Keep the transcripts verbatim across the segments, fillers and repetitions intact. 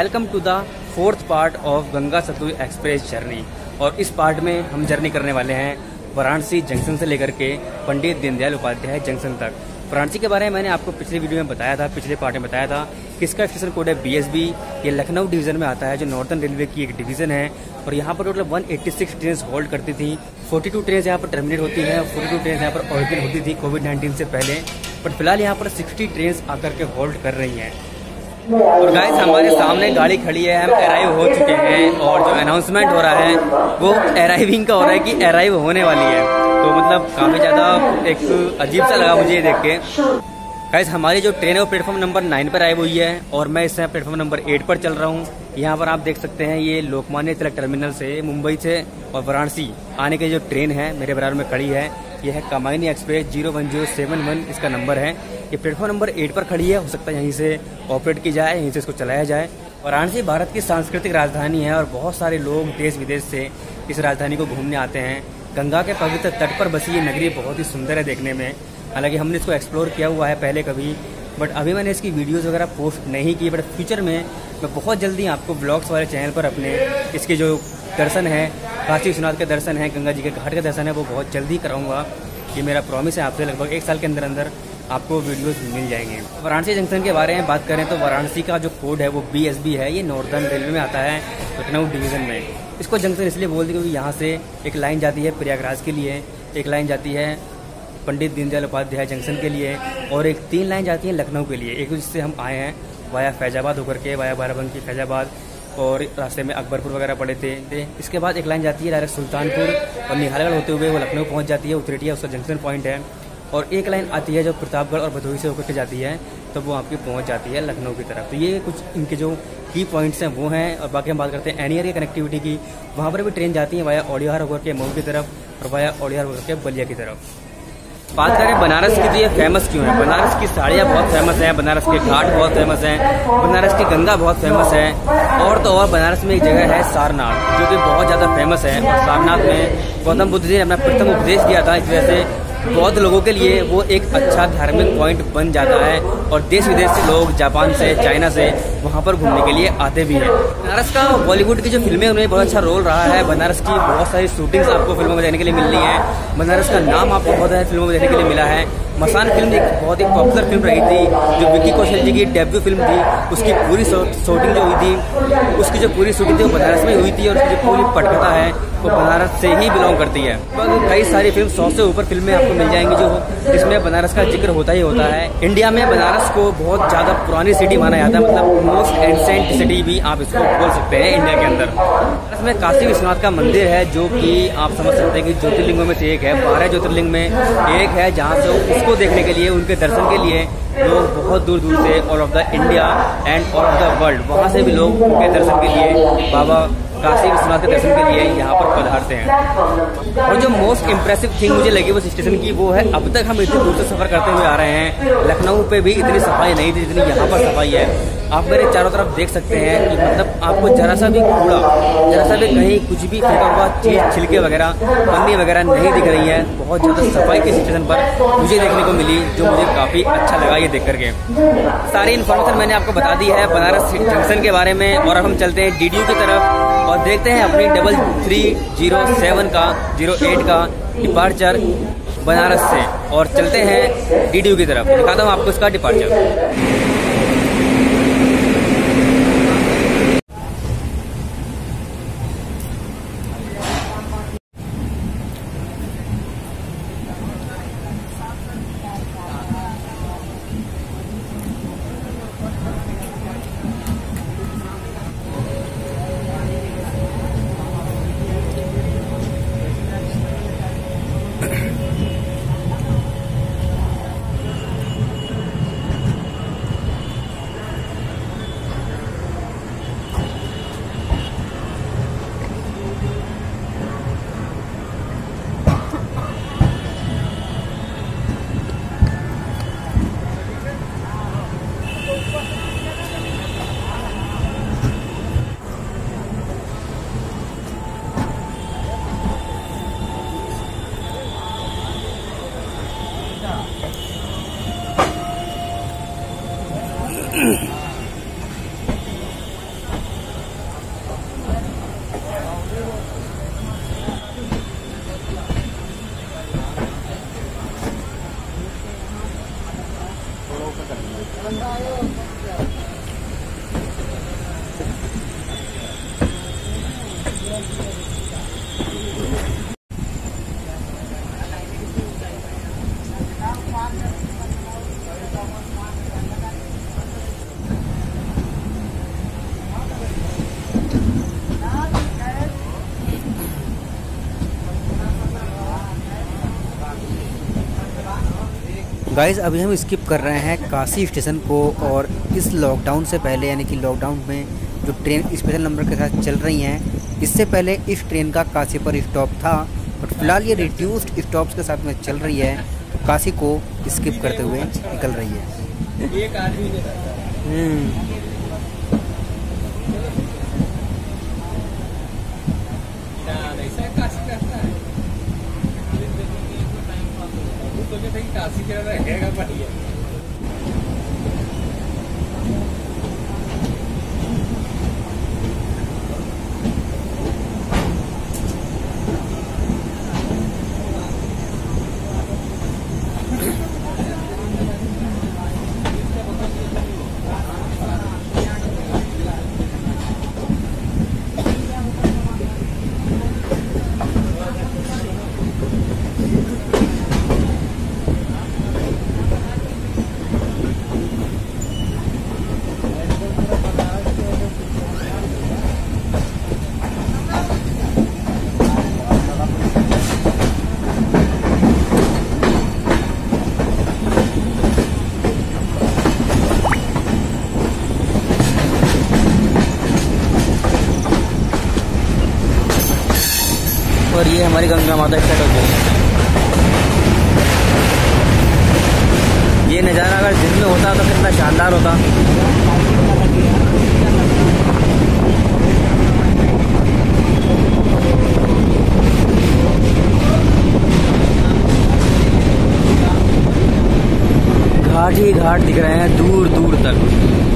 Welcome to the fourth part of Ganga Sutlej express journey. और इस part में हम जर्नी करने वाले हैं वाराणसी जंक्शन से लेकर के पंडित दीनदयाल उपाध्याय जंक्शन तक। वाराणसी के बारे में मैंने आपको पिछले वीडियो में बताया था, पिछले पार्ट में बताया था कि इसका स्टेशन कोड है बी एस बी। ये लखनऊ डिवीजन में आता है, जो नॉर्दर्न रेलवे की एक डिवीजन है। और यहाँ पर टोटल एक सौ छियासी ट्रेन होल्ड करती थी। बयालीस ट्रेन यहाँ पर टर्मिनेट होती है, बयालीस ट्रेन यहाँ पर ओरिजिन होती थी कोविड नाइन्टीन से पहले। बट फिलहाल यहाँ पर साठ ट्रेन आकर के होल्ड कर रही हैं। और गाइस हमारे सामने गाड़ी खड़ी है, हम अराइव हो चुके हैं। और जो अनाउंसमेंट हो रहा है वो अराइविंग का हो रहा है कि अराइव होने वाली है। तो मतलब काफी ज्यादा एक अजीब सा लगा मुझे ये देख के। गाइस हमारी जो ट्रेन है वो प्लेटफॉर्म नंबर नाइन पर अराइव हुई है और मैं इस समय प्लेटफॉर्म नंबर एट पर चल रहा हूँ। यहाँ पर आप देख सकते हैं ये लोकमान्य तिलक टर्मिनल से मुंबई से और वाराणसी आने की जो ट्रेन है मेरे बराबर में खड़ी है। ये है Kamayani express zero one zero seven one इसका नंबर है। ये प्लेटफॉर्म नंबर एट पर खड़ी है। हो सकता है यहीं से ऑपरेट की जाए, यहीं से इसको चलाया जाए। वाराणसी भारत की सांस्कृतिक राजधानी है और बहुत सारे लोग देश विदेश से इस राजधानी को घूमने आते हैं। गंगा के पवित्र तट पर बसी ये नगरी बहुत ही सुंदर है देखने में। हालांकि हमने इसको एक्सप्लोर किया हुआ है पहले कभी, बट अभी मैंने इसकी वीडियोस वगैरह पोस्ट नहीं की। बट फ्यूचर में मैं बहुत जल्दी आपको ब्लॉग्स वाले चैनल पर अपने इसके जो दर्शन है, काशी विश्वनाथ के दर्शन है, गंगा जी के घाट के दर्शन है, वो बहुत जल्दी कराऊंगा। ये मेरा प्रॉमिस है आपसे। लगभग एक साल के अंदर अंदर आपको वीडियोस मिल जाएंगे। वाराणसी जंक्शन के बारे में बात करें तो वाराणसी का जो कोड है वो बी एस बी है। ये नॉर्दर्न रेलवे में आता है, लखनऊ डिवीजन में। इसको जंक्शन इसलिए बोलते हैं क्योंकि यहाँ से एक लाइन जाती है प्रयागराज के लिए, एक लाइन जाती है पंडित दीनदयाल उपाध्याय जंक्शन के लिए और एक तीन लाइन जाती है लखनऊ के लिए। एक जिससे हम आए हैं वाया फैजाबाद होकर के, वाया बाराबंकी फैजाबाद, और रास्ते में अकबरपुर वगैरह पड़े थे। इसके बाद एक लाइन जाती है डायरेक्ट सुल्तानपुर और निहालगढ़ होते हुए वो लखनऊ पहुंच जाती है, उतरेटिया उसका जंक्शन पॉइंट है। और एक लाइन आती है जो प्रतापगढ़ और भदोही से होकर के जाती है, तब तो वो आपकी पहुंच जाती है लखनऊ की तरफ। तो ये कुछ इनके जो की पॉइंट्स हैं वो हैं। और बाकी हम बात करते हैं एनियर की कनेक्टिविटी की। वहाँ पर भी ट्रेन जाती है वाया औड़ियाहार होकर के मऊ की तरफ और वाया औड़ियाहार होकर के बलिया की तरफ। बात करें बनारस की तो ये फेमस क्यों है। बनारस की साड़ियाँ बहुत फेमस हैं, बनारस के घाट बहुत फेमस हैं, बनारस की गंगा बहुत फेमस है। और तो और बनारस में एक जगह है सारनाथ, जो कि बहुत ज़्यादा फेमस है। और सारनाथ में गौतम बुद्ध जी ने अपना प्रथम उपदेश दिया था। इस वजह से बौद्ध लोगों के लिए वो एक अच्छा धार्मिक पॉइंट बन जाता है और देश विदेश से लोग जापान से, चाइना से वहाँ पर घूमने के लिए आते भी हैं। बनारस का बॉलीवुड की जो फिल्में उन्हें बहुत अच्छा रोल रहा है। बनारस की बहुत सारी शूटिंग्स आपको फिल्मों में देखने के लिए मिल रही हैं। बनारस का नाम आपको बहुत सारी फिल्मों में देखने के लिए मिला है। मसान फिल्म एक बहुत ही पॉपुलर फिल्म रही थी, जो विक्की कौशल जी की डेब्यू फिल्म थी। उसकी पूरी शूटिंग जो हुई थी, उसकी जो पूरी शूटिंग थी वो बनारस में हुई थी। और उसकी जो पूरी पटकथा है वो बनारस से ही बिलोंग करती है। कई सारी फिल्म, सौ से ऊपर फिल्में आपको मिल जाएंगी जो जिसमें बनारस का जिक्र होता ही होता है। इंडिया में बनारस को बहुत ज़्यादा पुरानी सिटी माना जाता है, मतलब मोस्ट एंसेंट सिटी भी आप इसको बोल सकते हैं इंडिया के अंदर। बनारस में काशी विश्वनाथ का मंदिर है, जो कि आप समझ सकते हैं कि ज्योतिर्लिंगों में से एक है। बारह ज्योतिर्लिंग में एक है, जहाँ से उसको देखने के लिए, उनके दर्शन के लिए लोग बहुत दूर दूर से, all of the India and all of the world, वहाँ से भी लोग उनके दर्शन के लिए, बाबा काशी विश्वनाथ के दर्शन के लिए यहाँ पर पधारते हैं। और जो मोस्ट इम्प्रेसिव थिंग मुझे लगी उस स्टेशन की वो है, अब तक हम इतनी दूर से सफर करते हुए आ रहे हैं, लखनऊ पे भी इतनी सफाई नहीं थी जितनी यहाँ पर सफाई है। आप मेरे चारों तरफ देख सकते हैं कि मतलब आपको जरा सा भी कूड़ा, जरा सा भी कहीं कुछ भी फेंका हुआ चीज, छिलके वगैरह, पन्नी वगैरह नहीं दिख रही है। बहुत ज़्यादा सफाई के स्टेशन पर मुझे देखने को मिली, जो मुझे काफ़ी अच्छा लगा ये देख करके। सारी इन्फॉर्मेशन मैंने आपको बता दी है बनारस जंक्शन के बारे में। और अब हम चलते हैं डी डी यू की तरफ और देखते हैं अपनी डबल थ्री जीरो सेवन का जीरो एट का डिपार्चर बनारस से। और चलते हैं डी डी यू की तरफ, दिखाता हूँ आपको इसका डिपार्चर। गाइस अभी हम स्किप कर रहे हैं काशी स्टेशन को, और इस लॉकडाउन से पहले यानी कि लॉकडाउन में जो ट्रेन स्पेशल नंबर के साथ चल रही हैं, इससे पहले इस ट्रेन का काशी पर स्टॉप था, बट फिलहाल ये रिड्यूस्ड स्टॉप्स के साथ में चल रही है, तो काशी को स्किप करते हुए निकल रही है। एक आदमी काशी के रहेगा बढ़िया। और ये हमारी गंगा माता स्टार्ट हो गई। ये नज़ारा अगर दिन में होता तो कितना शानदार होता। घाट ही घाट दिख रहे हैं दूर दूर तक।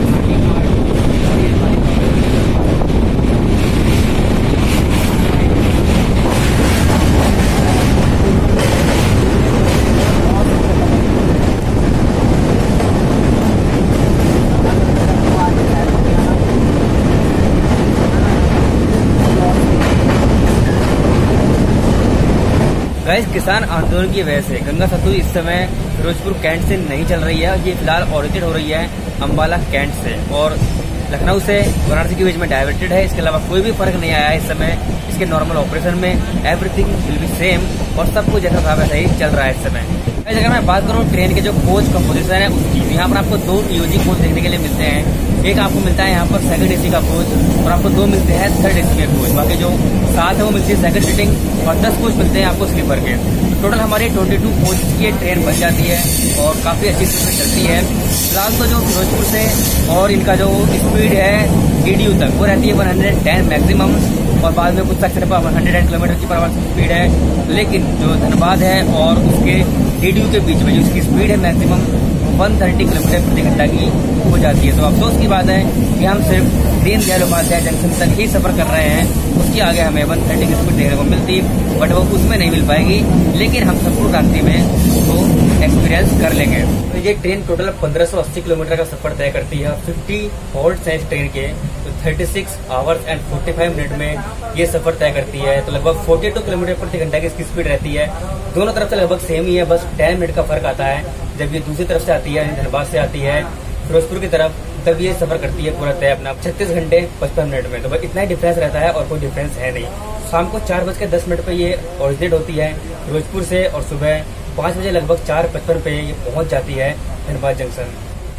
गाइस किसान आंदोलन की वजह से गंगा सतलुज इस समय फिरोजपुर कैंट से नहीं चल रही है। ये फिलहाल ऑरिजिनेट हो रही है अंबाला कैंट से और लखनऊ से वाराणसी के बीच में डाइवर्टेड है। इसके अलावा कोई भी फर्क नहीं आया है इस समय इसके नॉर्मल ऑपरेशन में। एवरीथिंग विल बी सेम और सब कुछ जैसा था वैसा ही चल रहा है इस समय। अगर मैं बात करूँ ट्रेन के जो कोच कंपोजिशन है उसकी, यहाँ पर आपको दो ईओजी कोच देखने के लिए मिलते हैं। एक आपको मिलता है यहाँ पर सेकंड एसी का कोच और आपको दो मिलते हैं थर्ड एसी के कोच। बाकी जो सात है वो मिलती है सेकंड सीटिंग और दस कोच मिलते हैं आपको स्लीपर के। टोटल हमारी बाईस कोच की ये ट्रेन बन जाती है और काफी अच्छी स्पीड में चलती है। फिलहाल तो जो फिरोजपुर से और इनका जो स्पीड है डीडीयू तक वो रहती है एक सौ दस मैक्सिमम और बाद में कुछ सेक्शन पर एक सौ दस किलोमीटर की पर आवर स्पीड है। लेकिन जो धनबाद है और उसके डीडीयू के बीच में जो इसकी स्पीड है मैक्सिमम एक सौ तीस किलोमीटर प्रति घंटा की हो जाती है। तो अफसोस की बात है कि हम सिर्फ दीनदयाल उपाध्याय जंक्शन तक ही सफर कर रहे हैं, उसके आगे हमें एक सौ तीस की स्पीड देखने को मिलती बट वो उसमें नहीं मिल पाएगी। लेकिन हम संपूर्ण क्रांति में वो एक्सपीरियंस कर लेंगे। तो ये ट्रेन टोटल पंद्रह सौ अस्सी किलोमीटर का सफर तय करती है। पचास हॉल्ट्स हैं इस ट्रेन के, तो छत्तीस आवर्स एंड पैंतालीस मिनट में ये सफर तय करती है। तो लगभग बयालीस किलोमीटर प्रति घंटा की इसकी स्पीड रहती है। दोनों तरफ से लगभग सेम ही है, बस दस मिनट का फर्क आता है। जब ये दूसरी तरफ से आती है धनबाद से आती है फिरोजपुर की तरफ, तब ये सफर करती है पूरा तय अपना छत्तीस घंटे पचपन मिनट में। तो बस इतना ही डिफरेंस रहता है और कोई डिफरेंस है नहीं। शाम को चार बज के दस मिनट पे ये ऑरिजिनेट होती है फिरोजपुर से और सुबह पाँच बजे लगभग चार पचपन पे ये पहुंच जाती है धनबाद जंक्शन।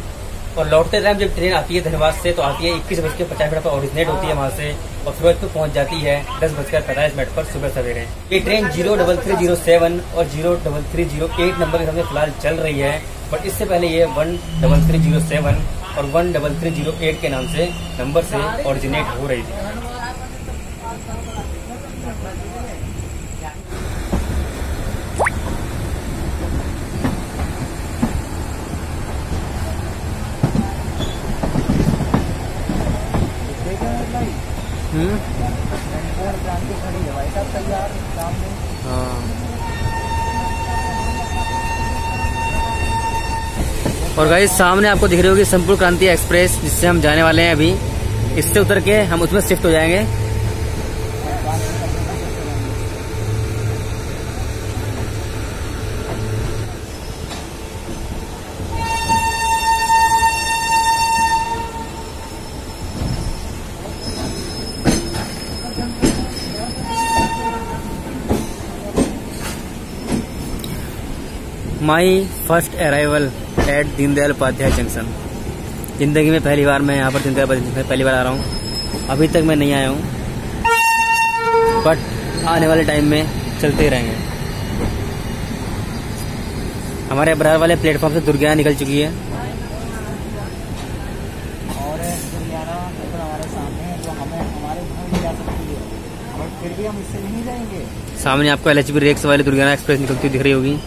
और लौटते टाइम जब ट्रेन आती है धनबाद से तो आती है इक्कीस बज के पचास मिनट पर ऑरिजिनेट होती है वहां से और फिरोजपुर पहुंच जाती है दस बजकर पैंतालीस मिनट पर सुबह सवेरे। ये train zero double three zero seven और zero double three zero eight number के सामने फिलहाल चल रही है, बट इससे पहले ये one double three zero seven और one double three zero eight के नाम से नंबर से ऑरिजिनेट हो रही थी। और गाइस सामने आपको दिख रही होगी संपूर्ण क्रांति एक्सप्रेस जिससे हम जाने वाले हैं अभी। इससे उतर के हम उसमें शिफ्ट हो जाएंगे। My first arrival at Deendayal Upadhyay junction. जिंदगी में पहली बार मैं यहाँ पर दीनदयाल उपाध्याय जंक्शन पहली बार आ रहा हूँ। अभी तक मैं नहीं आया हूँ, बट आने वाले टाइम में चलते ही रहेंगे। हमारे बरार वाले प्लेटफॉर्म से दुर्गियाना निकल चुकी है और दुर्गियाना बिल्कुल हमारे सामने है, जो हमें हमारे घर ले जा सकती है, और फिर भी हम इससे नहीं जाएंगे। सामने आपको एल एच बी रेक्स वाली दुर्गियाना एक्सप्रेस निकलती हुई दिख रही होगी।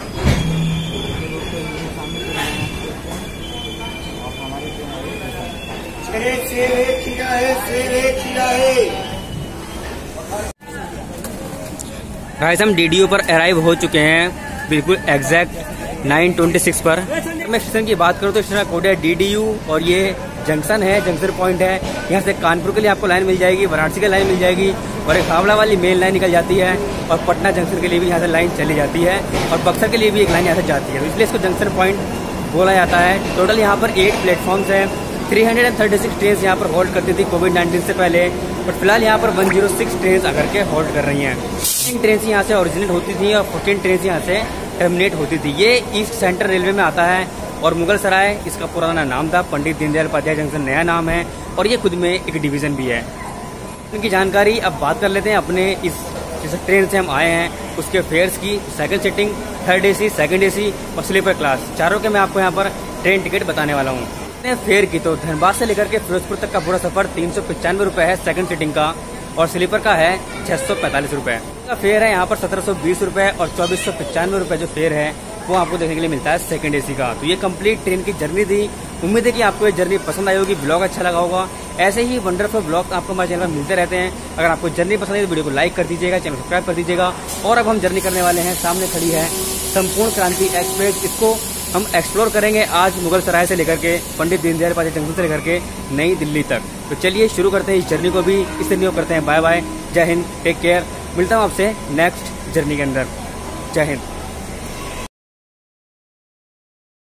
गाइस हम डी डी ओ पर अराइव हो चुके हैं, बिल्कुल एग्जैक्ट नाइन ट्वेंटी सिक्स पर। मैं स्टेशन की बात करूँ तो स्टेशन का कोड है डी डी यू और ये जंक्शन है, जंक्शन पॉइंट है। यहाँ से कानपुर के लिए आपको लाइन मिल जाएगी, वाराणसी की लाइन मिल जाएगी और एक हावड़ा वाली मेन लाइन निकल जाती है और पटना जंक्शन के लिए भी यहाँ से लाइन चली जाती है और बक्सर के लिए भी एक लाइन यहाँ से जाती है, इसलिए इसको जंक्शन पॉइंट बोला जाता है। टोटल यहाँ पर एट प्लेटफॉर्म्स हैं। Three hundred thirty six train यहाँ पर होल्ड करती थी कोविड नाइन्टीन से पहले, बट फिलहाल यहाँ पर वन जीरो सिक्स ट्रेन आकर के होल्ड कर रही हैं। तीन ट्रेन यहाँ से ओरिजिनेट होती थी और फोर्टीन ट्रेन यहाँ से टर्मिनेट होती थी। ये ईस्ट सेंट्रल रेलवे में आता है और मुगल सराय इसका पुराना नाम था, पंडित दीनदयाल उपाध्याय जंक्शन नया नाम है और ये खुद में एक डिवीजन भी है। इनकी जानकारी अब बात कर लेते हैं अपने इस जिस ट्रेन से हम आए हैं उसके फेयर्स की। Second sitting, third AC, second AC और स्लीपर क्लास, चारों के मैं आपको यहाँ पर ट्रेन टिकट बताने वाला हूँ। फेयर की तो धनबाद से लेकर के फिरोजपुर तक का पूरा सफर तीन सौ पचानवे रुपए है सेकंड सीटिंग का और स्लीपर का है छह सौ पैंतालीस रुपए का फेयर है। यहाँ पर सत्रह सौ बीस रुपए और चौबीस सौ पचानवे रुपए जो फेयर है वो आपको देखने के लिए मिलता है सेकंड एसी का। तो ये कंप्लीट ट्रेन की जर्नी थी। उम्मीद है कि आपको ये जर्नी पसंद आई होगी, ब्लॉग अच्छा लगा होगा। ऐसे ही वंडरफुल ब्लॉग आपको हमारे चैनल पर मिलते रहते हैं। अगर आपको जर्नी पसंद है तो वीडियो को लाइक कर दीजिएगा, चैनल सब्सक्राइब कर दीजिएगा। और अब हम जर्नी करने वाले हैं, सामने खड़ी है संपूर्ण क्रांति एक्सप्रेस। इसको हम एक्सप्लोर करेंगे आज मुगल सराय से लेकर के पंडित दीनदयाल उपाध्याय जंक्शन से लेकर के नई दिल्ली तक। तो चलिए शुरू करते हैं इस जर्नी को भी। इस जर्नी को करते हैं बाय बाय, जय हिंद, टेक केयर। मिलता हूँ आपसे नेक्स्ट जर्नी के अंदर। जय हिंद।